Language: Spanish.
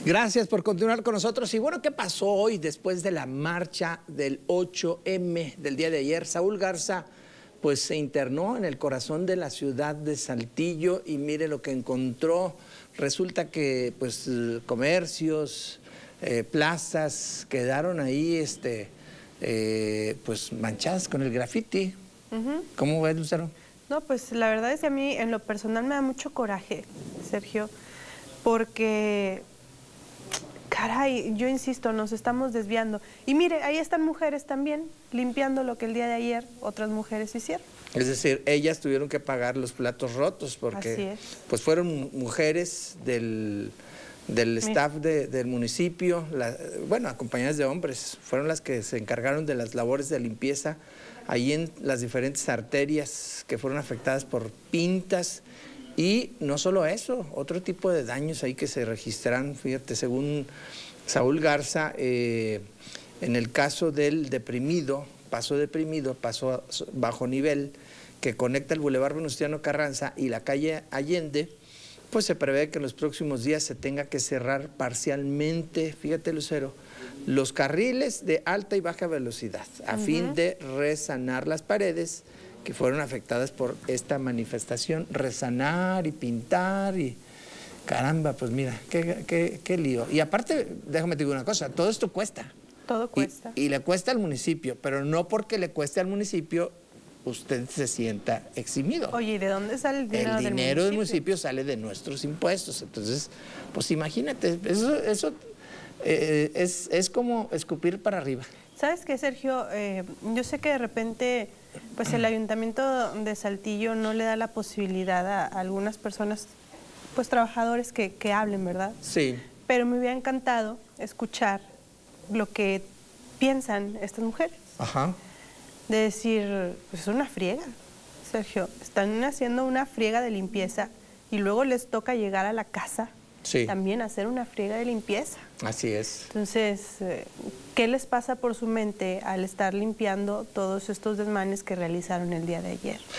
Gracias por continuar con nosotros. Y bueno, ¿qué pasó hoy después de la marcha del 8M del día de ayer? Saúl Garza pues se internó en el corazón de la ciudad de Saltillo y mire lo que encontró. Resulta que pues comercios, plazas quedaron ahí pues manchadas con el graffiti. ¿Cómo ves, Lucero? No, pues la verdad es que a mí en lo personal me da mucho coraje, Sergio, porque, caray, yo insisto, nos estamos desviando. Y mire, ahí están mujeres también limpiando lo que el día de ayer otras mujeres hicieron. Es decir, ellas tuvieron que pagar los platos rotos porque pues fueron mujeres del staff del municipio, bueno, acompañadas de hombres, fueron las que se encargaron de las labores de limpieza ahí en las diferentes arterias que fueron afectadas por pintas. Y no solo eso, otro tipo de daños ahí que se registran, fíjate, según Saúl Garza, en el caso del paso bajo nivel, que conecta el Boulevard Venustiano Carranza y la calle Allende, pues se prevé que en los próximos días se tenga que cerrar parcialmente, fíjate, Lucero, los carriles de alta y baja velocidad, a fin de resanar las paredes que fueron afectadas por esta manifestación, resanar y pintar y caramba, pues mira, qué lío. Y aparte, déjame te digo una cosa, todo esto cuesta. Todo cuesta. Y le cuesta al municipio, pero no porque le cueste al municipio, usted se sienta eximido. Oye, ¿y de dónde sale el dinero del municipio? El dinero del municipio sale de nuestros impuestos. Entonces, pues imagínate, eso es como escupir para arriba. ¿Sabes qué, Sergio? Yo sé que de repente pues el Ayuntamiento de Saltillo no le da la posibilidad a algunas personas, pues trabajadores que hablen, ¿verdad? Sí. Pero me hubiera encantado escuchar lo que piensan estas mujeres. Ajá. De decir, pues es una friega, Sergio. Están haciendo una friega de limpieza y luego les toca llegar a la casa también a hacer una friega de limpieza. Así es. Entonces, ¿qué les pasa por su mente al estar limpiando todos estos desmanes que realizaron el día de ayer?